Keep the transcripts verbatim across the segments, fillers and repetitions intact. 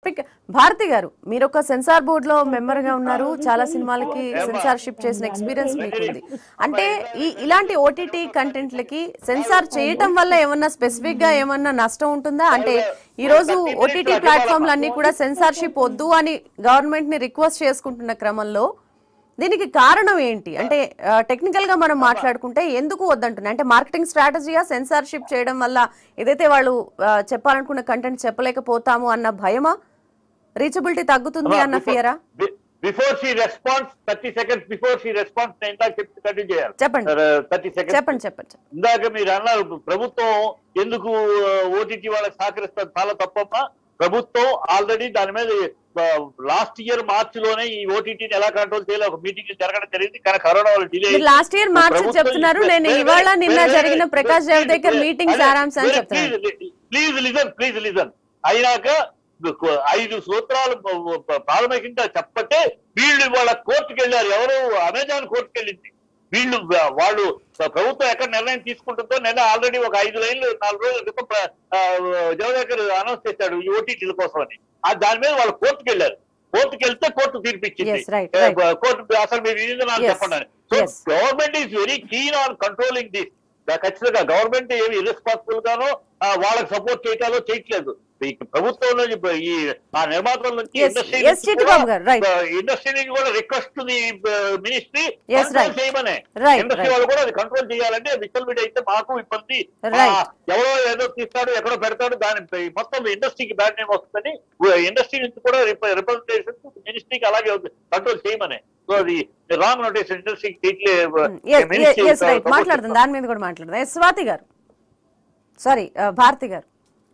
Specific Bharati గారు మీరు ఒక సెన్సార్ బోర్డ్ లో మెంబర్ గా ఉన్నారు, చాలా సినిమాలకి సెన్సార్షిప్ చేసిన ఎక్స్పీరియన్స్ మీకు ఉంది. అంటే ఈ ఇలాంటి ఓటీటీ కంటెంట్లకి సెన్సార్ చేయటం వల్ల ఏమన్నా స్పెసిఫిక్ గా ఏమన్నా నష్టం ఉంటుందా? అంటే ఈ రోజు ఓటీటీ ప్లాట్ఫామ్లు అన్ని కూడా సెన్సార్షిప్ వద్దు అని గవర్నమెంట్ ని రిక్వెస్ట్ చేసుకుంటున్న క్రమంలో దీనికి కారణం ఏంటి? అంటే టెక్నికల్ గా మనం మాట్లాడుకుంటే ఎందుకు వద్దంటున్నా అంటే మార్కెటింగ్ స్ట్రాటజీగా సెన్సార్షిప్ చేయడం వల్ల ఏదైతే వాళ్ళు చెప్పాలనుకున్న కంటెంట్ చెప్పలేకపోతాము అన్న భయమా, రీచబిలిటీ తగ్గుతుంది అన్న ఫియరా? Before she response thirty seconds before she response నేను ఇందాక చెప్పి కంటిన్యూ చేయాలి. చెప్పండి థర్టీ సెకండ్స్ చెప్పండి చెప్పండి ఇందాక మీరు అన్నారు ప్రభుత్వం ఎందుకు ఓటీటీ వాళ్ళకి సహకరిస్తారు, చాలా తప్పమ్మా. ప్రభుత్వం ఆల్రెడీ దాని మీద లాస్ట్ ఇయర్ మార్చి లోనే ఈ ఓటీటీని ఎలా కంట్రోల్ చేయాలి ఒక మీటింగ్ జరగడం జరిగింది. కానీ కరోనా వల్ల డిలే. లాస్ట్ ఇయర్ మార్చి చెప్తున్నారు, నేను ఇవాళ నిన్న జరిగిన ప్రకాష్ జావదేకర్ మీటింగ్ సారాంశాన్ని చెప్తున్నాను. ప్లీజ్ లిజన్ ప్లీజ్ లిజన్ అయినాక ఐదు సూత్రాలు ప్రాథమికంగా చెప్పట్టే వీళ్ళు వాళ్ళ కోర్టుకు వెళ్ళారు. ఎవరు? అమెజాన్ కోర్టుకు వెళ్ళింది. వీళ్ళు వాళ్ళు ప్రభుత్వం ఎక్కడ నిర్ణయం తీసుకుంటుందో నిన్న ఆల్రెడీ ఒక ఐదు లైన్లు నాలుగు రోజుల క్రితం జావదేకర్ అనౌన్స్ చేశాడు ఈ ఓటీటీల కోసం అని. దాని మీద వాళ్ళు కోర్టుకు వెళ్ళారు. కోర్టుకు వెళ్తే కోర్టు తీర్పిచ్చింది. కోర్టు అసలు మీరు ఇది నాకు చెప్పండి. So government is very keen on controlling this. ఖచ్చితంగా గవర్నమెంట్ ఏమి ఇర్రెస్పాన్సిబుల్ గానో వాళ్ళకి సపోర్ట్ చేయటాలో చేయట్లేదు. ప్రభుత్వంలో ఈ ఆ నిర్మాతల నుంచి ఇండస్ట్రీ ఇండస్ట్రీ కూడా రిక్వెస్ట్ ది మినిస్ట్రీ చేయమనే. ఇండస్ట్రీ వాళ్ళు కూడా అది కంట్రోల్ చేయాలంటే విచ్చలవిడి అయితే మాకు ఇబ్బంది. ఎవరో ఏదో తీస్తాడు ఎక్కడో పెడతాడు, దాని మొత్తం ఇండస్ట్రీకి బ్యాడ్ నేమ్ వస్తుందని ఇండస్ట్రీ నుంచి కూడా రిప్రజెంటేషన్ మినిస్ట్రీకి అలాగే కంట్రోల్ చేయమనే. సో అది రాంగ్ నోటీస్ ఇండస్ట్రీకి మాట్లాడుతుంది. దాని మీద కూడా మాట్లాడదాం. స్వాతి గారు, సారీ భారతి గారు.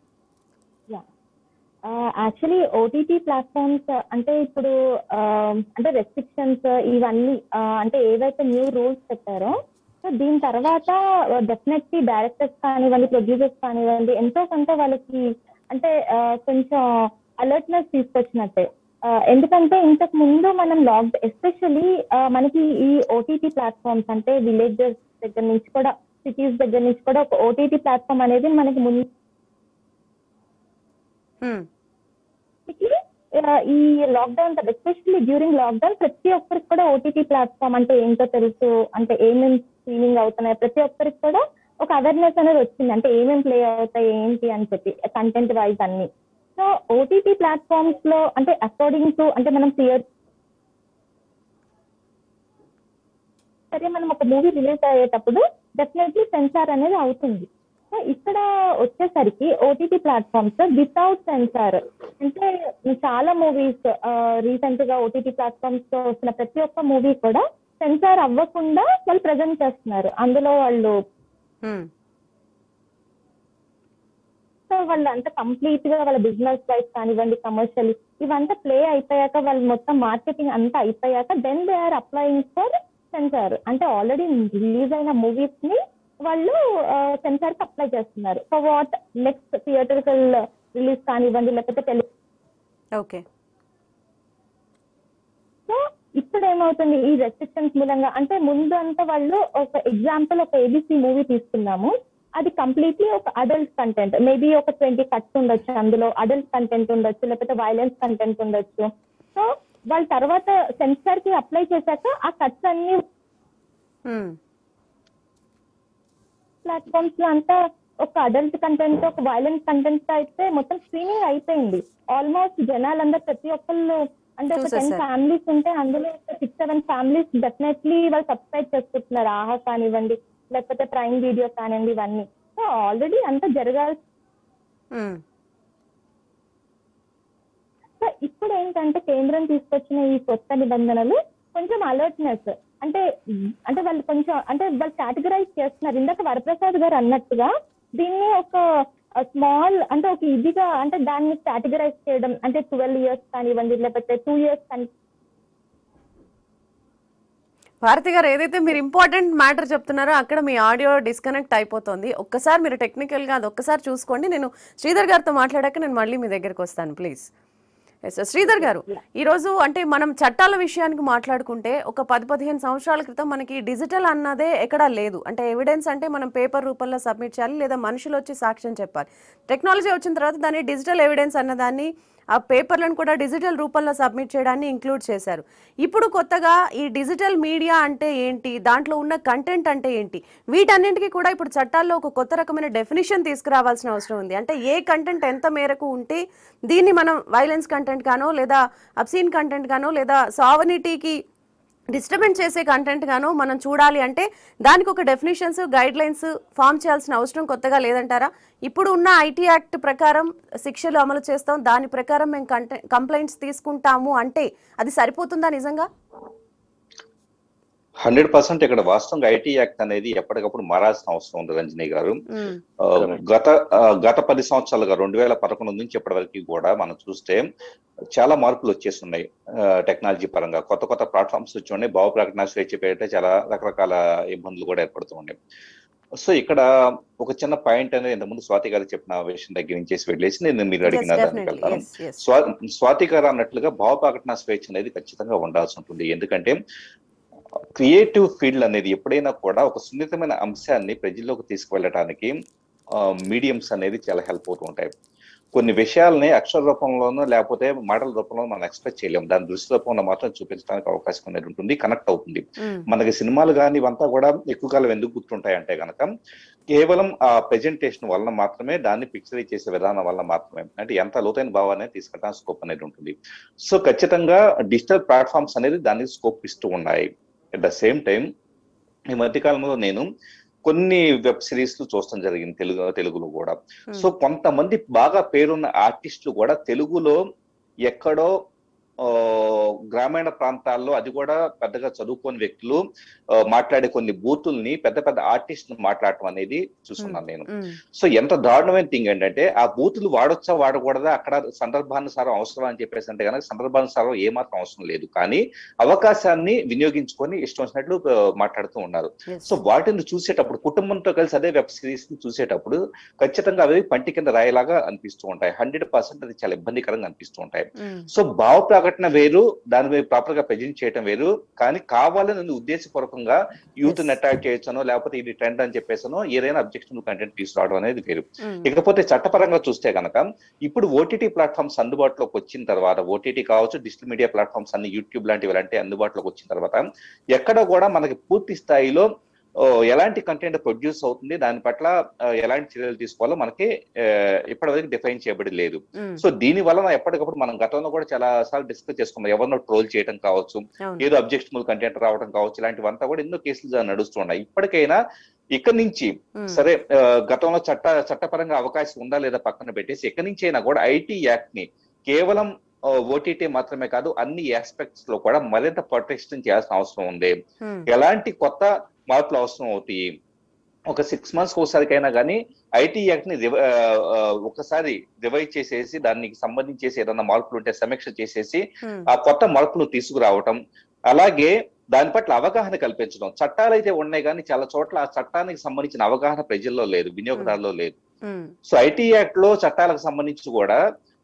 యాక్చువల్లీ ఓటీటీ ప్లాట్ఫామ్స్ అంటే ఇప్పుడు అంటే రెస్ట్రిక్షన్స్ ఇవన్నీ అంటే ఏవైతే న్యూ రూల్స్ పెట్టారో సో దీని తర్వాత డెఫినెట్లీ డైరెక్టర్స్ కానివ్వండి, ప్రొడ్యూసర్స్ కానివ్వండి ఎంతో కొంత వాళ్ళకి అంటే కొంచెం అలర్ట్నెస్ తీసుకొచ్చినట్టే. ఎందుకంటే ఇంతకు ముందు మనం లాక్ ఎస్పెషల్లీ మనకి ఈ ఓటీటీ ప్లాట్ఫామ్స్ అంటే విలేజెస్ దగ్గర నుంచి కూడా సిటీస్ దగ్గర నుంచి కూడా ఒక ఓటీటీ ప్లాట్ఫామ్ అనేది మనకి ముందు ఈ లాక్డౌన్ ఎస్పెషల్లీ డ్యూరింగ్ లాక్డౌన్ ప్రతి ఒక్కరికి కూడా ఓటీటీ ప్లాట్ఫామ్ అంటే ఏంటో తెలుసు, అంటే ఏమేమి స్ట్రీమింగ్ అవుతున్నాయి ప్రతి ఒక్కరికి కూడా ఒక అవేర్నెస్ అనేది వచ్చింది. అంటే ఏమేమి ప్లే అవుతాయి ఏంటి అని చెప్పి కంటెంట్ వైజ్ అన్ని. సో ఓటీటీ ప్లాట్ఫామ్స్ లో అంటే అకార్డింగ్ టు అంటే మనం థియేటర్ సరే మనం ఒక మూవీ రిలీజ్ అయ్యేటప్పుడు డెఫినెట్లీ సెన్సార్ అనేది అవుతుంది. సో ఇక్కడ వచ్చేసరికి ఓటీటీ ప్లాట్ఫామ్స్ వితౌట్ సెన్సార్ అంటే చాలా మూవీస్ రీసెంట్ గా ఓటీటీ ప్లాట్ఫామ్స్ తో వచ్చిన ప్రతి ఒక్క మూవీ కూడా సెన్సార్ అవ్వకుండా వాళ్ళు ప్రజెంట్ చేస్తున్నారు. అందులో వాళ్ళు సో వాళ్ళు అంతా కంప్లీట్ గా వాళ్ళ బిజినెస్ వైజ్ కానివ్వండి, కమర్షియల్ ఇవంతా ప్లే అయిపోయాక వాళ్ళు మొత్తం మార్కెటింగ్ అంతా అయిపోయాక then they are applying for censor. అంటే ఆల్రెడీ రిలీజ్ అయిన మూవీస్ ని వాళ్ళు సెన్సార్ కి అప్లై చేస్తున్నారు. So what next theatrical release కానివ్వండి లేకపోతే టెలి ఓకే. సో ఇప్పుడు ఏమవుతుంది ఈ రెస్ట్రిక్షన్స్ మూలంగా అంటే ముందు అంతా వాళ్ళు ఒక ఎగ్జాంపుల్ ఒక ఏబిసి మూవీ తీసుకున్నాము, అది కంప్లీట్లీ ఒక అడల్ట్ కంటెంట్ మేబీ ఒక ట్వంటీ కట్స్ ఉండొచ్చు, అందులో అడల్ట్ కంటెంట్ ఉండొచ్చు లేకపోతే వైలెన్స్ కంటెంట్ ఉండొచ్చు. సో వాళ్ళ తర్వాత సెన్సార్ కి అప్లై చేశాక ఆ కట్స్ అన్ని ప్లాట్ఫామ్స్ లో అంతా ఒక అడల్ట్ కంటెంట్ ఒక వైలెంట్ కంటెంట్ అయితే మొత్తం స్క్రీనింగ్ అయిపోయింది. ఆల్మోస్ట్ జనాలందరూ ప్రతి ఒక్కళ్ళు అంటే ఒక టెన్ ఫ్యామిలీస్ ఉంటే అందులో సిక్స్ సెవెన్ ఫ్యామిలీస్ డెఫినెట్లీ వాళ్ళు సబ్స్క్రైబ్ చేసుకుంటున్నారు, ఆహా కానివ్వండి లేకపోతే ప్రైమ్ వీడియో కానివ్వండి ఇవన్నీ. సో ఆల్రెడీ అంతా జరగాల్సి. సో ఇప్పుడు ఏంటంటే కేంద్రం తీసుకొచ్చిన ఈ కొత్త నిబంధనలు కొంచెం అలర్ట్నెస్ అంటే అంటే వాళ్ళు కొంచెం అంటే వాళ్ళు కేటగరైజ్ చేస్తున్నారు. ఇందాక వరప్రసాద్ గారు అన్నట్టుగా దీన్ని ఒక స్మాల్ అంటే ఒక ఇదిగా అంటే దాన్ని కేటగరైజ్ చేయడం అంటే ట్వెల్వ్ ఇయర్స్ కానివ్వండి లేకపోతే టూ ఇయర్స్ కానీ. భారతి గారు ఏదైతే మీరు ఇంపార్టెంట్ మ్యాటర్ చెప్తున్నారో అక్కడ మీ ఆడియో డిస్కనెక్ట్ అయిపోతుంది. ఒక్కసారి మీరు టెక్నికల్గా అది ఒక్కసారి చూసుకోండి. నేను శ్రీధర్ గారితో మాట్లాడాక నేను మళ్ళీ మీ దగ్గరికి వస్తాను ప్లీజ్. శ్రీధర్ గారు, ఈరోజు అంటే మనం చట్టాల విషయానికి మాట్లాడుకుంటే ఒక పది పదిహేను సంవత్సరాల క్రితం మనకి డిజిటల్ అన్నదే ఎక్కడా లేదు. అంటే ఎవిడెన్స్ అంటే మనం పేపర్ రూపంలో సబ్మిట్ చేయాలి లేదా మనుషులు వచ్చి సాక్ష్యం చెప్పాలి. టెక్నాలజీ వచ్చిన తర్వాత దాన్ని డిజిటల్ ఎవిడెన్స్ అన్నదాన్ని ఆ పేపర్లను కూడా డిజిటల్ రూపంలో సబ్మిట్ చేయడాన్ని ఇంక్లూడ్ చేశారు. ఇప్పుడు కొత్తగా ఈ డిజిటల్ మీడియా అంటే ఏంటి, దాంట్లో ఉన్న కంటెంట్ అంటే ఏంటి, వీటన్నింటికి కూడా ఇప్పుడు చట్టాల్లో ఒక కొత్త రకమైన డెఫినిషన్ తీసుకురావాల్సిన అవసరం ఉంది. అంటే ఏ కంటెంట్ ఎంత మేరకు ఉంటే దీన్ని మనం వైలెన్స్ కంటెంట్ గానో లేదా అబ్సీన్ కంటెంట్ గానో లేదా సావనిటీకి డిస్టర్బెన్స్ చేసే కంటెంట్ గాను మనం చూడాలి అంటే దానికి ఒక డెఫినేషన్స్ గైడ్ లైన్స్ ఫామ్ చేయాల్సిన అవసరం కొత్తగా లేదంటారా? ఇప్పుడు ఉన్న ఐటీ యాక్ట్ ప్రకారం శిక్షలు అమలు చేస్తాం, దాని ప్రకారం మేము కంటె కంప్లైంట్స్ తీసుకుంటాము అంటే అది సరిపోతుందా నిజంగా? హండ్రెడ్ పర్సెంట్ ఇక్కడ వాస్తవంగా ఐటీ యాక్ట్ అనేది ఎప్పటికప్పుడు మారాల్సిన అవసరం ఉంది రంజనీ గారు. గత గత పది సంవత్సరాలుగా రెండు వేల పదకొండు నుంచి ఇప్పటి వరకు కూడా మనం చూస్తే చాలా మార్పులు వచ్చేస్తున్నాయి టెక్నాలజీ పరంగా. కొత్త కొత్త ప్లాట్ఫామ్స్ వచ్చి ఉన్నాయి, భావ ప్రకటన స్వేచ్ఛ పేరిట చాలా రకరకాల ఇబ్బందులు కూడా ఏర్పడుతూ ఉన్నాయి. సో ఇక్కడ ఒక చిన్న పాయింట్ అనేది ఇంతకుముందు స్వాతి గారు చెప్పిన విషయం దగ్గర నుంచి వెళ్ళేసి నేను మీరు అడిగిన దానికి వెళ్తాను. స్వా స్వాతి గారు అన్నట్లుగా భావ ప్రకటన స్వేచ్ఛ అనేది ఖచ్చితంగా ఉండాల్సి ఉంటుంది. ఎందుకంటే క్రియేటివ్ ఫీల్డ్ అనేది ఎప్పుడైనా కూడా ఒక సున్నితమైన అంశాన్ని ప్రజల్లోకి తీసుకువెళ్ళడానికి మీడియంస్ అనేది చాలా హెల్ప్ అవుతూ ఉంటాయి. కొన్ని విషయాలని అక్షర రూపంలోనో లేకపోతే మాటల రూపంలో మనం ఎక్స్ప్రెస్ చేయలేము, దాని దృశ్య రూపంలో మాత్రం చూపించడానికి అవకాశం అనేది ఉంటుంది, కనెక్ట్ అవుతుంది. మనకి సినిమాలు కానీ ఇవంతా కూడా ఎక్కువ కాలం ఎందుకు గుర్తుంటాయి అంటే కనుక కేవలం ఆ ప్రెజెంటేషన్ వలన మాత్రమే, దాన్ని పిక్చరైజ్ చేసే విధానం వల్ల మాత్రమే, అంటే ఎంత లోతైన భావాన్ని తీసుకెళ్ళడానికి స్కోప్ అనేది ఉంటుంది. సో ఖచ్చితంగా డిజిటల్ ప్లాట్ఫామ్స్ అనేది దానికి స్కోప్ ఇస్తూ ఉన్నాయి. అట్ ద సేమ్ టైం ఈ మధ్యకాలంలో నేను కొన్ని వెబ్ సిరీస్ చూడటం జరిగింది తెలుగు తెలుగులో కూడా. సో కొంతమంది బాగా పేరున్న ఆర్టిస్టులు కూడా తెలుగులో ఎక్కడో గ్రామీణ ప్రాంతాల్లో, అది కూడా పెద్దగా చదువుకోని వ్యక్తులు మాట్లాడే కొన్ని బూతుల్ని పెద్ద పెద్ద ఆర్టిస్టులు మాట్లాడటం అనేది చూసుకున్నాను నేను. సో ఎంత దారుణమైన థింగ్ ఏంటంటే ఆ బూతులు వాడొచ్చా వాడకూడదా, అక్కడ సందర్భానుసారం అవసరం అని చెప్పేసి అంటే కనుక సందర్భానుసారం ఏమాత్రం అవసరం లేదు, కానీ అవకాశాన్ని వినియోగించుకొని ఇష్టం వచ్చినట్లు మాట్లాడుతూ ఉన్నారు. సో వాటిని చూసేటప్పుడు కుటుంబంతో కలిసి అదే వెబ్ సిరీస్ ని చూసేటప్పుడు ఖచ్చితంగా అవి పంటి కింద రాయేలాగా అనిపిస్తూ ఉంటాయి. హండ్రెడ్ పర్సెంట్ అది చాలా ఇబ్బందికరంగా అనిపిస్తూ ఉంటాయి. సో భావ ప్రకటన వేరు, దాని మీద ప్రాపర్ గా ప్రజెంట్ చేయడం వేరు, కానీ కావాలని ఉద్దేశపూర్వకంగా యూత్ ని అటాక్ చేయొచ్చనో లేకపోతే ఇది ట్రెండ్ అని చెప్పేసనో ఏదైనా అబ్జెక్షన్ కంటెంట్ తీసుకురావడం అనేది వేరు. ఇకపోతే చట్టపరంగా చూస్తే కనుక ఇప్పుడు ఓటీటీ ప్లాట్ఫామ్స్ అందుబాటులోకి వచ్చిన తర్వాత, ఓటీటీ కావచ్చు, డిజిటల్ మీడియా ప్లాట్ఫామ్స్ అన్ని యూట్యూబ్ లాంటివి ఇలాంటి అందుబాటులోకి వచ్చిన తర్వాత ఎక్కడ కూడా మనకి పూర్తి స్థాయిలో ఎలాంటి కంటెంట్ ప్రొడ్యూస్ అవుతుంది, దాని పట్ల ఎలాంటి చర్యలు తీసుకోవాలో మనకి ఇప్పటివరకు డిఫైన్ చేయబడి లేదు. సో దీని వలన ఎప్పటికప్పుడు మనం గతంలో కూడా చాలా సార్లు డిస్కస్ చేసుకున్నాం, ఎవరినో ట్రోల్ చేయడం కావచ్చు, ఏదో అబ్జెక్షనబుల్ కంటెంట్ రావడం కావచ్చు, ఇలాంటివంతా కూడా ఎన్నో కేసులు నడుస్తున్నాయి. ఇప్పటికైనా ఇక్కడి నుంచి సరే గతంలో చట్ట చట్టపరంగా అవకాశం ఉందా లేదా పక్కన పెట్టేసి ఇక్కడి నుంచి అయినా కూడా ఐటీ యాక్ట్ ని కేవలం ఓటీటీ మాత్రమే కాదు అన్ని ఆస్పెక్ట్స్ లో కూడా మరింత ప్రొటెక్షన్ చేయాల్సిన అవసరం ఉంది. ఎలాంటి కొత్త మార్పులు అవసరం అవుతాయి, ఒక సిక్స్ మంత్స్ ఒకసారికైనా కానీ ఐటీ యాక్ట్ ని ఒకసారి రివైజ్ చేసేసి దానికి సంబంధించేసి ఏదన్నా మార్పులు ఉంటే సమీక్ష చేసేసి ఆ కొత్త మార్పులు తీసుకురావటం, అలాగే దాని పట్ల అవగాహన కల్పించడం. చట్టాలు అయితే ఉన్నాయి కానీ చాలా చోట్ల ఆ చట్టానికి సంబంధించిన అవగాహన ప్రజల్లో లేదు, వినియోగదారులో లేదు. సో ఐటీ యాక్ట్ లో చట్టాలకు సంబంధించి కూడా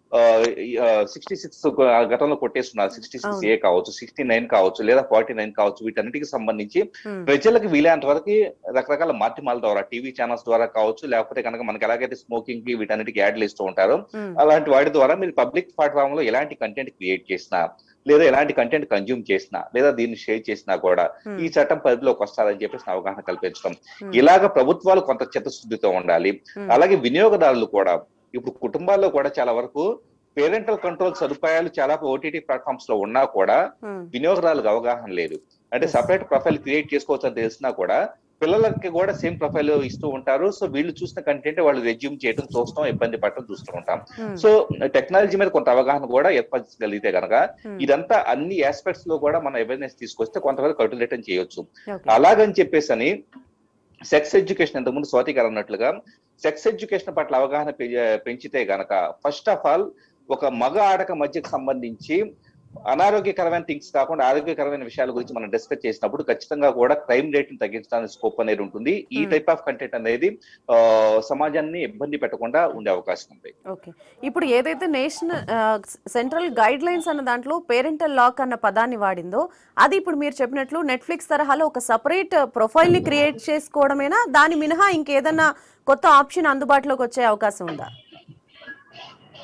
సిక్స్టీ సిక్స్ గతంలో కొట్టేస్తున్నారు, సిక్స్టీ సిక్స్ ఏ కావచ్చు, సిక్స్టీ నైన్ కావచ్చు, లేదా ఫార్టీ నైన్ కావచ్చు, వీటన్నిటికి సంబంధించి ప్రజలకు వీలైనంత వరకు రకరకాల మాధ్యమాల ద్వారా, టీవీ ఛానల్స్ ద్వారా కావచ్చు, లేకపోతే కనుక మనకి ఎలాగైతే స్మోకింగ్ కి వీటన్నిటికి యాడ్లు ఇస్తూ ఉంటారో అలాంటి వాటి ద్వారా మీరు పబ్లిక్ ప్లాట్ఫామ్ లో ఎలాంటి కంటెంట్ క్రియేట్ చేసినా, లేదా ఎలాంటి కంటెంట్ కన్జ్యూమ్ చేసినా, లేదా దీన్ని షేర్ చేసినా కూడా ఈ చట్టం పరిధిలోకి వస్తారని చెప్పేసి అవగాహన కల్పించడం. ఇలాగ ప్రభుత్వాలు కొంత చిత్తశుద్ధితో ఉండాలి. అలాగే వినియోగదారులు కూడా, ఇప్పుడు కుటుంబాల్లో కూడా చాలా వరకు పేరెంటల్ కంట్రోల్ సదుపాయాలు చాలా ఓటీటీ ప్లాట్ఫామ్స్ లో ఉన్నా కూడా వినియోగదారులకు అవగాహన లేదు. అంటే సపరేట్ ప్రొఫైల్ క్రియేట్ చేసుకోవచ్చు అని తెలిసినా కూడా పిల్లలకి కూడా సేమ్ ప్రొఫైల్ ఇస్తూ ఉంటారు. సో వీళ్ళు చూసిన కంటెంట్ వాళ్ళు రెజ్యూమ్ చేయడం చూస్తాం, ఇబ్బంది పడటం చూస్తూ ఉంటాం. సో టెక్నాలజీ మీద కొంత అవగాహన కూడా ఏర్పరచగలిగితే కనుక ఇదంతా అన్ని ఆస్పెక్ట్స్ లో కూడా మనం అవేర్నెస్ తీసుకొస్తే కొంతవరకు అటులేటం చేయొచ్చు. అలాగని చెప్పేసి అని సెక్స్ ఎడ్యుకేషన్, ఇంతకుముందు స్వాతి గారు అన్నట్లుగా సెక్స్ ఎడ్యుకేషన్ పట్ల అవగాహన పెంచితే గనక ఫస్ట్ ఆఫ్ ఆల్ ఒక మగ ఆడక మధ్యకు సంబంధించి అనారోగ్యకరమైన థింగ్స్ కాకుండా ఆరోగ్యకరమైన విషయాల గురించి మనం డిస్కస్ చేసినప్పుడు ఖచ్చితంగా కూడా క్రైమ్ రేట్ ని తగ్గించడానికి స్కోప్ అనేది ఉంటుంది. ఈ టైప్ ఆఫ్ కంటెంట్ అనేది సమాజాన్ని ఇబ్బంది పెట్టకుండా ఉండే అవకాశం ఉంది. ఓకే, ఇప్పుడు ఏదైతే నేషనల్ సెంట్రల్ గైడ్ లైన్స్ అన్న దాంట్లో పేరెంటల్ లాక్ అన్న పదాన్ని వాడిందో అది ఇప్పుడు మీరు చెప్పినట్లు నెట్ఫ్లిక్స్ తరహాలో ఒక సపరేట్ ప్రొఫైల్ ని క్రియేట్ చేసుకోవడమేనా, దాని మినహా ఇంకేదన్నా కొత్త ఆప్షన్ అందుబాటులోకి వచ్చే అవకాశం ఉందా?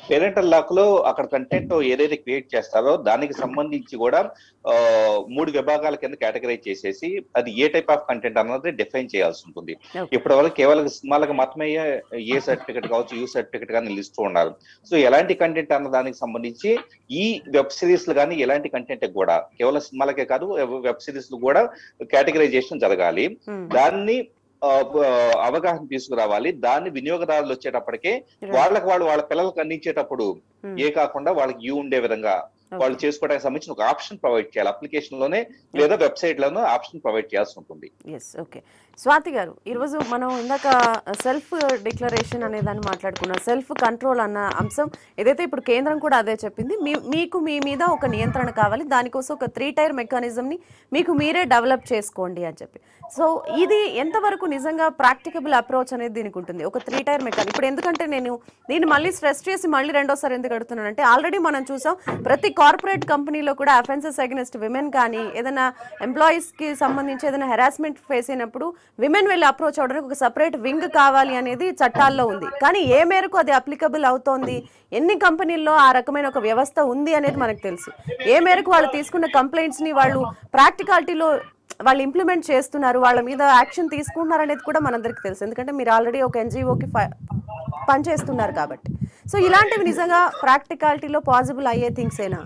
పేరెంటల్ లాక్ లో అక్కడ కంటెంట్ ఏదైతే క్రియేట్ చేస్తారో దానికి సంబంధించి కూడా మూడు విభాగాల కింద కేటగరైజ్ చేసేసి అది ఏ టైప్ ఆఫ్ కంటెంట్ అన్నది డిఫైన్ చేయాల్సి ఉంటుంది. ఇప్పటి వరకు కేవలం సినిమాలకు మాత్రమే ఏ సర్టిఫికెట్ కావచ్చు, యూ సర్టిఫికెట్ కానీ లిస్ట్ ఉన్నారు. సో ఎలాంటి కంటెంట్ అన్న దానికి సంబంధించి ఈ వెబ్ సిరీస్ కానీ ఎలాంటి కంటెంట్ కూడా కేవలం సినిమాలకే కాదు వెబ్ సిరీస్ కూడా కేటగరైజేషన్ జరగాలి. దాన్ని అవగాహన తీసుకురావాలి. దాన్ని వినియోగదారులు వచ్చేటప్పటికే వాళ్ళకి వాళ్ళు వాళ్ళ పిల్లలకు అందించేటప్పుడు ఏ కాకుండా వాళ్ళకి యూ ఉండే విధంగా వాళ్ళు చేసుకోవడానికి సంబంధించిన ఒక ఆప్షన్ ప్రొవైడ్ చేయాలి. అప్లికేషన్ లోనే లేదా వెబ్సైట్ లోనే ఆప్షన్ ప్రొవైడ్ చేయాల్సి ఉంటుంది. Yes, okay. స్వాతి గారు, ఈరోజు మనం ఇందాక సెల్ఫ్ డిక్లరేషన్ అనే దాన్ని మాట్లాడుకున్నాం. సెల్ఫ్ కంట్రోల్ అన్న అంశం ఏదైతే ఇప్పుడు కేంద్రం కూడా అదే చెప్పింది, మీ మీకు మీ మీద ఒక నియంత్రణ కావాలి, దానికోసం ఒక త్రీ టైర్ మెకానిజంని మీకు మీరే డెవలప్ చేసుకోండి అని చెప్పి. సో ఇది ఎంతవరకు నిజంగా ప్రాక్టికబుల్ అప్రోచ్ అనేది దీనికి ఉంటుంది, ఒక త్రీ టైర్ మెకానిజం? ఇప్పుడు ఎందుకంటే నేను దీన్ని మళ్ళీ స్ట్రెస్ చేసి మళ్ళీ రెండోసారి ఎందుకు అడుగుతున్నాను అంటే, ఆల్రెడీ మనం చూసాం ప్రతి కార్పొరేట్ కంపెనీలో కూడా అఫెన్సెస్ అగెన్స్ట్ విమెన్ కానీ ఏదైనా ఎంప్లాయీస్కి సంబంధించి ఏదైనా హెరాస్మెంట్ ఫేస్ అయినప్పుడు విమెన్ వెళ్ళి అప్రోచ్ అవడానికి ఒక సపరేట్ వింగ్ కావాలి అనేది చట్టాల్లో ఉంది. కానీ ఏ మేరకు అది అప్లికబుల్ అవుతోంది, ఎన్ని కంపెనీల్లో ఆ రకమైన ఒక వ్యవస్థ ఉంది అనేది మనకు తెలుసు. ఏ మేరకు వాళ్ళు తీసుకున్న కంప్లైంట్స్ని వాళ్ళు ప్రాక్టికాలిటీలో వాళ్ళు ఇంప్లిమెంట్ చేస్తున్నారు, వాళ్ళ మీద యాక్షన్ తీసుకుంటున్నారు అనేది కూడా మనందరికీ తెలుసు. ఎందుకంటే మీరు ఆల్రెడీ ఒక ఎన్జిఓకి పనిచేస్తున్నారు కాబట్టి. సో ఇలాంటివి నిజంగా ప్రాక్టికాలిటీలో పాసిబుల్ అయ్యే థింగ్స్ ఏనా?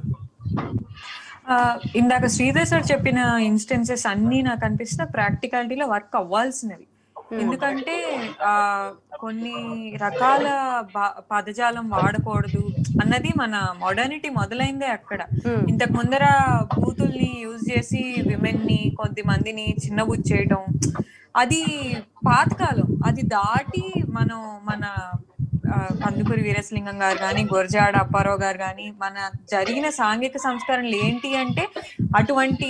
ఇందాక శ్రీధర్ సార్ చెప్పిన ఇన్స్టెన్సెస్ అన్ని నాకు అనిపిస్తున్న ప్రాక్టికాలిటీలో వర్క్ అవ్వాల్సినవి. ఎందుకంటే ఆ కొన్ని రకాల పదజాలం వాడకూడదు అన్నది మన మోడర్నిటీ మొదలైందే అక్కడ. ఇంతకు ముందర బూతుల్ని యూజ్ చేసి విమెన్ ని కొద్ది మందిని చిన్నబుచ్చేయటం అది పాతకాలం. అది దాటి మనం మన కందుకూరి వీరేశలింగం గారు కానీ గురజాడ అప్పారావు గారు కానీ మన జరిగిన సాంఘిక సంస్కరణలు ఏంటి అంటే అటువంటి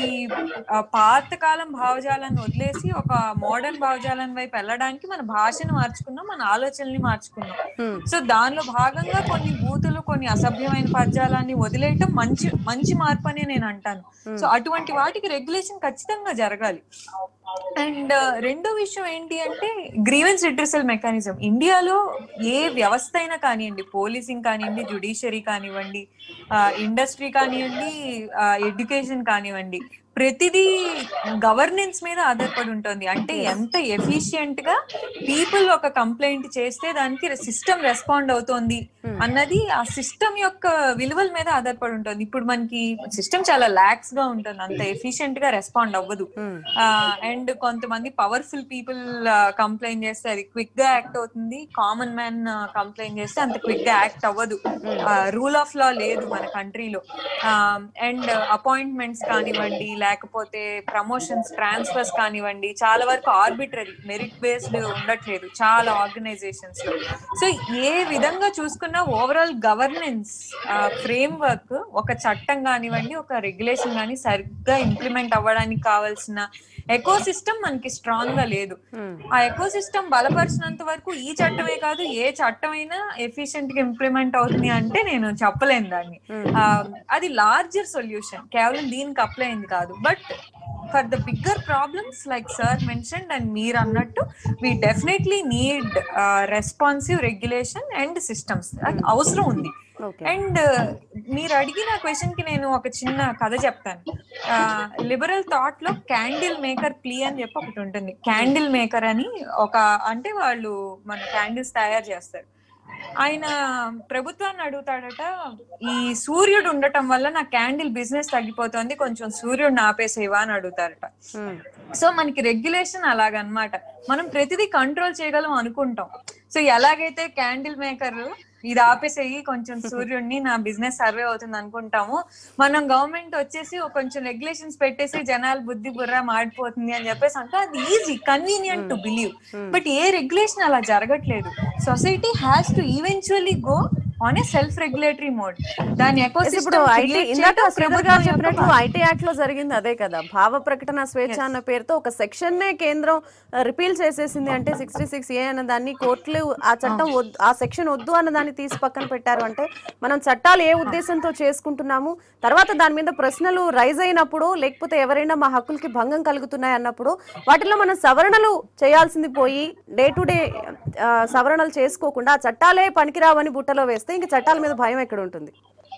పాతకాలం భావజాలాన్ని వదిలేసి ఒక మోడర్న్ భావజాలం వైపు వెళ్ళడానికి మన భాషను మార్చుకున్నాం, మన ఆలోచనల్ని మార్చుకున్నాం. సో దానిలో భాగంగా కొన్ని బూతులు, కొన్ని అసభ్యమైన పద్యాలాన్ని వదిలేయటం మంచి మంచి మార్పు అనే నేను అంటాను. సో అటువంటి వాటికి రెగ్యులేషన్ ఖచ్చితంగా జరగాలి. అండ్ రెండో విషయం ఏంటి అంటే గ్రీవెన్స్ రిట్రెసల్ మెకానిజం. ఇండియాలో ఏ వ్యవస్థ అయినా కానివ్వండి, పోలీసింగ్ కానివ్వండి, జ్యుడిషియరీ కానివ్వండి, ఇండస్ట్రీ కానివ్వండి, ఎడ్యుకేషన్ కానివ్వండి, ప్రతిదీ గవర్నెన్స్ మీద ఆధారపడి ఉంటుంది. అంటే ఎంత ఎఫిషియెంట్ గా పీపుల్ ఒక కంప్లైంట్ చేస్తే దానికి సిస్టమ్ రెస్పాండ్ అవుతోంది అన్నది ఆ సిస్టమ్ యొక్క విలువల మీద ఆధారపడి ఉంటుంది. ఇప్పుడు మనకి సిస్టమ్ చాలా లాక్స్ గా ఉంటుంది, అంత ఎఫిషియెంట్ గా రెస్పాండ్ అవ్వదు. అండ్ కొంతమంది పవర్ఫుల్ పీపుల్ కంప్లైంట్ చేస్తే అది క్విక్ గా యాక్ట్ అవుతుంది, కామన్ మ్యాన్ కంప్లైంట్ చేస్తే అంత క్విక్ గా యాక్ట్ అవ్వదు. రూల్ ఆఫ్ లా లేదు మన కంట్రీలో. అండ్ అపాయింట్మెంట్స్ కానివ్వండి, లేకపోతే ప్రమోషన్స్, ట్రాన్స్ఫర్స్ కానివ్వండి, చాలా వరకు ఆర్బిట్రరీ, మెరిట్ బేస్డ్ ఉండట్లేదు చాలా ఆర్గనైజేషన్స్ లో. సో ఏ విధంగా చూసుకున్నా ఓవరాల్ గవర్నెన్స్ ఫ్రేమ్ వర్క్, ఒక చట్టం కానివ్వండి, ఒక రెగ్యులేషన్ కానీ సరిగ్గా ఇంప్లిమెంట్ అవ్వడానికి కావాల్సిన ఎకో సిస్టమ్ మనకి స్ట్రాంగ్ గా లేదు. ఆ ఎకో సిస్టమ్ బలపరిచినంత వరకు ఈ చట్టమే కాదు ఏ చట్టం అయినా ఎఫిషియెంట్ గా ఇంప్లిమెంట్ అవుతుంది అంటే నేను చెప్పలేను దాన్ని. అది లార్జర్ సొల్యూషన్, కేవలం దీనికి అప్లై అయింది కాదు. But for the bigger problems like sir mentioned and మీరు అన్నట్టు we definitely need responsive regulation and systems. అది అవసరం ఉంది. అండ్ మీరు అడిగిన క్వశ్చన్ కి నేను ఒక చిన్న కథ చెప్తాను. లిబరల్ థాట్ లో క్యాండిల్ మేకర్ ప్లీ అని చెప్పి ఒకటి ఉంటుంది. క్యాండిల్ మేకర్ అని ఒక, అంటే వాళ్ళు మన క్యాండిల్స్ తయారు చేస్తారు. ఆయన ప్రభుత్వాన్ని అడుగుతాడట, ఈ సూర్యుడు ఉండటం వల్ల నా క్యాండిల్ బిజినెస్ తగ్గిపోతుంది, కొంచెం సూర్యుడిని ఆపేసేవా అని అడుగుతారట. సో మనకి రెగ్యులేషన్ అలాగనమాట, మనం ప్రతిదీ కంట్రోల్ చేయగలం అనుకుంటాం. సో ఎలాగైతే క్యాండిల్ మేకర్ ఇది ఆపేసేయి కొంచెం సూర్యుడిని, నా బిజినెస్ సర్వే అవుతుంది అనుకుంటాము, మనం గవర్నమెంట్ వచ్చేసి కొంచెం రెగ్యులేషన్స్ పెట్టేసి జనాల బుద్ధి బుర్ర మాడిపోతుంది అని చెప్పేసి అంటే అది easy, convenient to believe. But a regulation అలా జరగట్లేదు. Society has to eventually go on a self regulatory mode. దాని ఎకోసిస్టమ్ చెప్పినట్లు ఐటీ యాక్ట్ లో జరిగింది అదే కదా, భావ ప్రకటన స్వేచ్ఛ అన్న పేరుతో ఒక సెక్షన్ నే కేంద్రం రిపీల్ చేసేసింది. అంటే సిక్స్టీ సిక్స్ ఏ అన్న దాన్ని కోర్టులు ఆ చట్టం వద్దు, ఆ సెక్షన్ వద్దు అన్న దాన్ని తీసి పక్కన పెట్టారు. అంటే మనం చట్టాలు ఏ ఉద్దేశంతో చేసుకుంటున్నాము, తర్వాత దాని మీద ప్రశ్నలు రైజ్ అయినప్పుడు, లేకపోతే ఎవరైనా మా హక్కులకి భంగం కలుగుతున్నాయి అన్నప్పుడు వాటిలో మనం సవరణలు చేయాల్సింది పోయి డే టు డే సవరణలు చేసుకోకుండా ఆ చట్టాలే పనికిరావని బుట్టలో వేస్తే చేస్తే ఇంకా చట్టాల మీద భయం ఎక్కడ ఉంటుంది?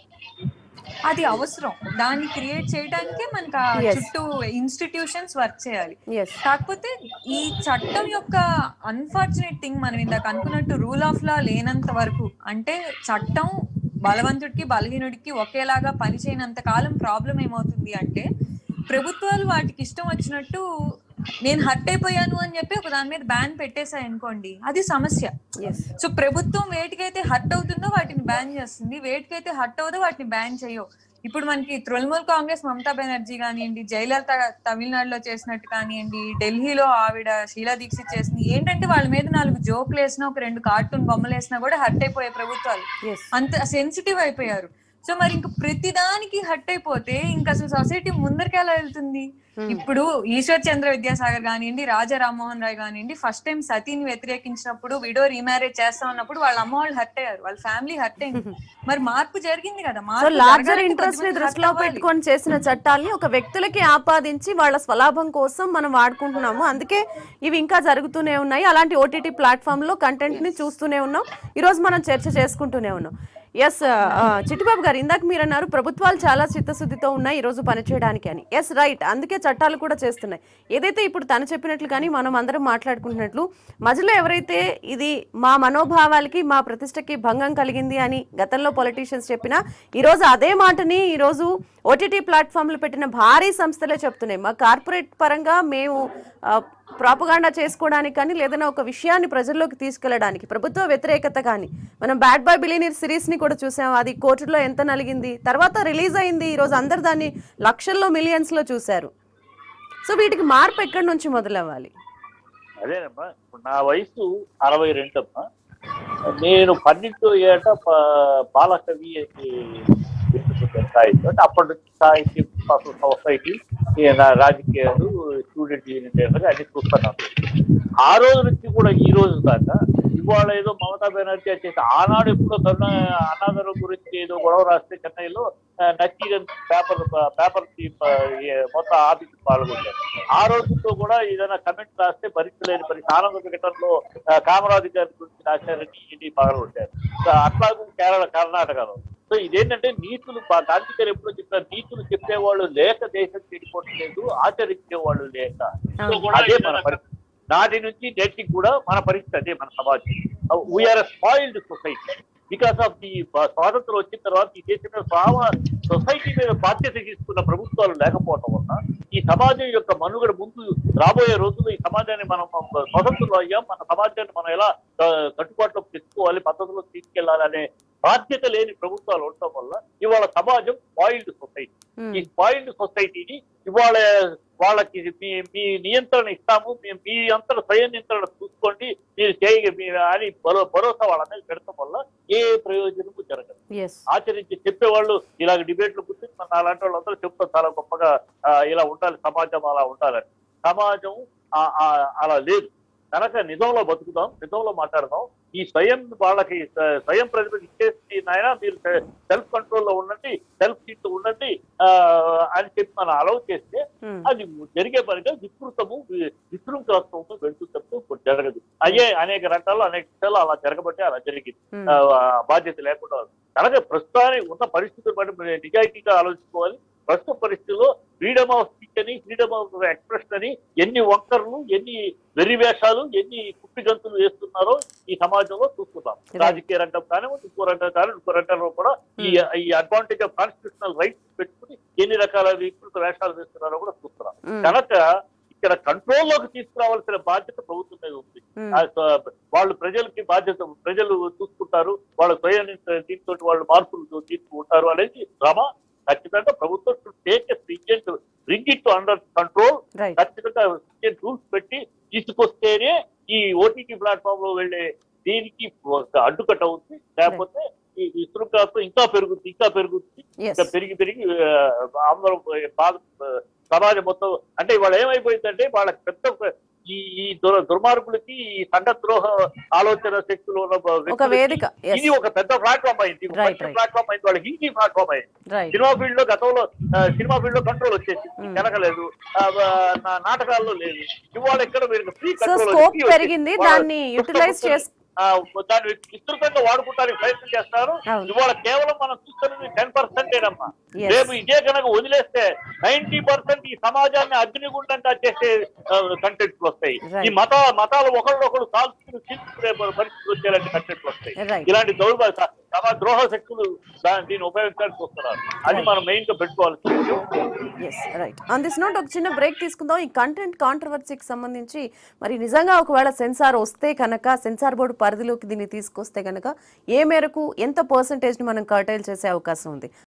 అది అవసరం, దాన్ని క్రియేట్ చేయడానికే మనకు చుట్టూ ఇన్స్టిట్యూషన్స్ వర్క్ చేయాలి. కాకపోతే ఈ చట్టం యొక్క అన్ఫార్చునేట్ థింగ్, మనం ఇందాక అనుకున్నట్టు రూల్ ఆఫ్ లా లేనంత వరకు, అంటే చట్టం బలవంతుడికి బలహీనుడికి ఒకేలాగా పనిచేయనంత కాలం ప్రాబ్లం ఏమవుతుంది అంటే, ప్రభుత్వాలు వాటికి ఇష్టం వచ్చినట్టు నేను హర్ట్ అయిపోయాను అని చెప్పి ఒక దాని మీద బ్యాన్ పెట్టేశాయి అనుకోండి, అది సమస్య. సో ప్రభుత్వం వేటికైతే హర్ట్ అవుతుందో వాటిని బ్యాన్ చేస్తుంది, వేటికైతే హర్ట్ అవుదో వాటిని బ్యాన్ చేయవు. ఇప్పుడు మనకి తృణమూల్ కాంగ్రెస్ మమతా బెనర్జీ కానివ్వండి, జయలలిత తమిళనాడులో చేసినట్టు కానివ్వండి, ఢిల్లీలో ఆవిడ షీలా దీక్షిత్ చేసింది, ఏంటంటే వాళ్ళ మీద నాలుగు జోకులు వేసినా ఒక రెండు కార్టూన్ బొమ్మలు వేసినా కూడా హర్ట్ అయిపోయే ప్రభుత్వాలు, అంత సెన్సిటివ్ అయిపోయారు. సో మరి ఇంక ప్రతిదానికి హర్ట్ అయిపోతే ఇంకా అసలు సొసైటీ ముందరికి ఎలా వెళ్తుంది? ఇప్పుడు ఈశ్వర్ చంద్ర విద్యాసాగర్ కానివ్వండి, రాజా రామ్మోహన్ రాయ్ కానివ్వండి, ఫస్ట్ టైం సతీని వ్యతిరేకించినప్పుడు, విడో రీమ్యారేజ్ చేస్తా ఉన్నప్పుడు వాళ్ళ అమ్మ వాళ్ళు హర్ట్ అయ్యారు, వాళ్ళ ఫ్యామిలీ హర్ట్ అయింది. మరి మార్పు జరిగింది కదా. లార్జర్ ఇంట్రెస్ట్ ని దృష్టిలో పెట్టుకొని చేసిన చట్టాలని ఒక వ్యక్తులకి ఆపాదించి వాళ్ళ స్వలాభం కోసం మనం వాడుకుంటున్నాము. అందుకే ఇవి ఇంకా జరుగుతూనే ఉన్నాయి. అలాంటి ఓటీటీ ప్లాట్ఫామ్ లో కంటెంట్ ని చూస్తూనే ఉన్నాం. ఈ రోజు మనం చర్చ చేసుకుంటూనే ఉన్నాం. ఎస్ చిట్టిబాబు గారు, ఇందాక మీరు అన్నారు ప్రభుత్వాలు చాలా చిత్తశుద్ధితో ఉన్నాయి ఈరోజు పనిచేయడానికి అని. ఎస్ రైట్, అందుకే చట్టాలు కూడా చేస్తున్నాయి. ఏదైతే ఇప్పుడు తను చెప్పినట్లు కానీ మనం అందరం మాట్లాడుకుంటున్నట్లు, మధ్యలో ఎవరైతే ఇది మా మనోభావాలకి మా ప్రతిష్టకి భంగం కలిగింది అని గతంలో పొలిటీషియన్స్ చెప్పినా, ఈరోజు అదే మాటని ఈరోజు ఓటీటీ ప్లాట్ఫామ్లు పెట్టిన భారీ సంస్థలే చెప్తున్నాయి. మా కార్పొరేట్ పరంగా మేము ప్రాపగాండా చేసుకోవడానికి కానీ, లేదన్నా ఒక విషయాన్ని ప్రజల్లోకి తీసుకెళ్లడానికి, ప్రభుత్వ వ్యతిరేకత కానీ, మనం బ్యాడ్ బాయ్ బిలియనీర్ సిరీస్ ని కూడా చూసాం. అది కోర్టులో ఎంత నలిగింది, తర్వాత రిలీజ్ అయింది, ఈరోజు అందరు దాన్ని లక్షల్లో మిలియన్స్ లో చూశారు. సో వీటికి మార్పు ఎక్కడి నుంచి మొదలవ్వాలి? అదేనమ్మా, ఇప్పుడు నా వయసు అరవై రెండు అమ్మా. నేను పన్నెండు ఏట బాలకవి స్థాయి, అప్పటి నుంచి సాహిత్యం, సొసైటీ, రాజకీయాలు, స్టూడెంట్ యూనియన్ అన్ని చూస్తున్నాను. ఆ రోజు నుంచి కూడా ఈ రోజు దాకా ఇవాళ ఏదో మమతా బెనర్జీ చేసి ఆనాడు ఎప్పుడో తన అనాథల గురించి ఏదో గొడవ రాస్తే చెన్నైలో నచ్చీరన్ పేపర్ పేపర్ మొత్తం ఆఫీస్ పాల్గొంటారు. ఆ రోజుతో కూడా ఏదైనా కమెంట్ రాస్తే భరించలేని పని ఆనంద వికటంలో కామరాజు గారి గురించి రాశారని ఇది పాల్గొంటారు. అట్లాగే కేరళ కర్ణాటకలో. సో ఇదేంటంటే నీతులు, గాంధీ గారు ఎప్పుడో చెప్పారు, నీతులు చెప్పేవాళ్ళు లేక దేశం చెడిపోవట్లేదు, ఆచరించే వాళ్ళు లేక. అదే మన పరిస్థితి. నాటి నుంచి నేటికి కూడా మన పరిస్థితి అదే. మన సమాజం we are a spoiled society because of the స్వాతంత్రం వచ్చిన తర్వాత ఈ దేశంలో సొసైటీ మీద బాధ్యత తీసుకున్న ప్రభుత్వాలు లేకపోవడం వల్ల ఈ సమాజం యొక్క మనుగడ ముందు రాబోయే రోజుల్లో ఈ సమాజాన్ని మనం స్వతంత్రం అయ్యాం, మన సమాజాన్ని మనం ఎలా కట్టుబాటులో తెచ్చుకోవాలి, పద్ధతిలో తీసుకెళ్లాలి అనే బాధ్యత లేని ప్రభుత్వాలు ఉండటం వల్ల ఇవాళ సమాజం స్పాయిల్డ్ సొసైటీ. ఈ స్పాయిల్డ్ సొసైటీని ఇవాళ వాళ్ళకి మీ మీ నియంత్రణ ఇస్తాము, మేము మీ అంతట స్వయం నియంత్రణ చూసుకోండి, మీరు చేయ అని భరోసా వాళ్ళ మీద పెడతాం వల్ల ఏ ప్రయోజనము జరగదు. ఆచరించి చెప్పేవాళ్ళు ఇలాగ డిబేట్లు కూర్చొని మన అలాంటి వాళ్ళు అందరూ చెప్తారు చాలా గొప్పగా ఇలా ఉండాలి సమాజం, అలా ఉండాలని. సమాజం అలా లేదు కనుక నిజంలో బతుకుదాం, నిజంలో మాట్లాడదాం. ఈ స్వయం వాళ్ళకి స్వయం ప్రతిభకి ఇచ్చేసి నాయన మీరు సెల్ఫ్ కంట్రోల్ లో ఉండండి, సెల్ఫ్ సీట్ ఉండండి అని చెప్పి మనం అలౌ చేస్తే అది జరిగే పనిగా విస్తృతము విశృంఖలత్వంతో వెళ్తూ చెప్తూ జరగదు. అయ్యే అనేక రకాలు అనేక విషయాలు అలా జరగబట్టి అలా జరిగింది, బాధ్యత లేకుండా. కనుక ప్రస్తుతానికి ఉన్న పరిస్థితులు బట్టి నిజాయితీగా ఆలోచించుకోవాలి. ప్రస్తుత పరిస్థితుల్లో ఫ్రీడమ్ ఆఫ్ స్పీచ్ అని, ఫ్రీడమ్ ఆఫ్ ఎక్స్ప్రెషన్ అని ఎన్ని వంకర్లు, ఎన్ని వెర్రివేషాలు, ఎన్ని కుప్పి గంతులు వేస్తున్నారో ఈ సమాజంలో చూస్తున్నాం. రాజకీయ రంగం కానివ్వండి, ఇంకో రంగం కానీ ఇంకో రంగంలో కూడా ఈ ఈ అడ్వాంటేజ్ ఆఫ్ కాన్స్టిట్యూషనల్ రైట్స్ పెట్టుకుని ఎన్ని రకాల వికృత వేషాలు వేస్తున్నారో కూడా చూస్తున్నాం. కనుక ఇక్కడ కంట్రోల్ లోకి తీసుకురావాల్సిన బాధ్యత ప్రభుత్వం మీద ఉంది. వాళ్ళు ప్రజలకి బాధ్యత, ప్రజలు చూసుకుంటారు, వాళ్ళ స్వయం దీంతో వాళ్ళు మార్పులు తీసుకుంటారు అనేది డ్రామా. ఖచ్చితంగా ప్రభుత్వం take a stringent, bring it under control. ఖచ్చితంగా స్ట్రింజెంట్ రూల్స్ పెట్టి తీసుకొస్తేనే ఈ ఓటీటీ ప్లాట్ఫామ్ లో వెళ్ళే దీనికి అడ్డుకట్ట అవుతుంది. లేకపోతే ఈ విస్తృతంగా ఇంకా పెరుగుతుంది, ఇంకా పెరుగుతుంది, ఇంకా పెరిగి పెరిగి అందరూ బాధ సమాజం మొత్తం. అంటే ఇవాళ ఏమైపోయిందంటే వాళ్ళకి పెద్ద ఈ ఈ దుర్ దుర్మార్గులకి ఈ సంఘ ద్రోహ ఆలోచన శక్తులు ఇది ఒక పెద్ద ప్లాట్ఫామ్ అయింది, ప్లాట్ఫామ్ అయింది వాళ్ళకి, ఈజీ ప్లాట్ఫామ్ అయింది. సినిమా ఫీల్డ్ లో గతంలో సినిమా ఫీల్డ్ లో కంట్రోల్ వచ్చేసి జరగలేదు, నాటకాల్లో లేదు. ఇవాళ ఇక్కడ ఫ్రీ కంట్రోల్ పెరిగింది, దాన్ని యూటిలైజ్ దాన్ని విస్తృతంగా వాడుకుంటానికి ప్రయత్నం చేస్తారు. ఇవాళ కేవలం మనం చూస్తున్నది టెన్ పర్సెంటేనమ్మా. రేపు ఇదే కనుక వదిలేస్తే నైన్టీ పర్సెంట్ ఈ సమాజాన్ని అగ్నిగుండంగా చేసే కంటెంట్లు వస్తాయి. ఈ మత మతాలు ఒకరినొకరు కాల్చుకుని తీసుకునే పరిస్థితులు వచ్చేలాంటి కంటెంట్లు వస్తాయి. ఇలాంటి దౌర్భ సమాజ ద్రోహ శక్తులు దీన్ని ఉపయోగించడానికి వస్తున్నారు. అది మనం మెయిన్ గా పెట్టుకోవాల్సింది. ఆన్ దిస్ నోట్ ఒక చిన్న బ్రేక్ తీసుకుందాం. ఈ కంటెంట్ కాంట్రవర్సీకి సంబంధించి మరి నిజంగా ఒకవేళ సెన్సార్ వస్తే కనుక, సెన్సార్ బోర్డు పరిధిలోకి దీన్ని తీసుకొస్తే కనుక ఏ మేరకు ఎంత పర్సంటేజ్ ని మనం కర్టైల్ చేసే అవకాశం ఉంది?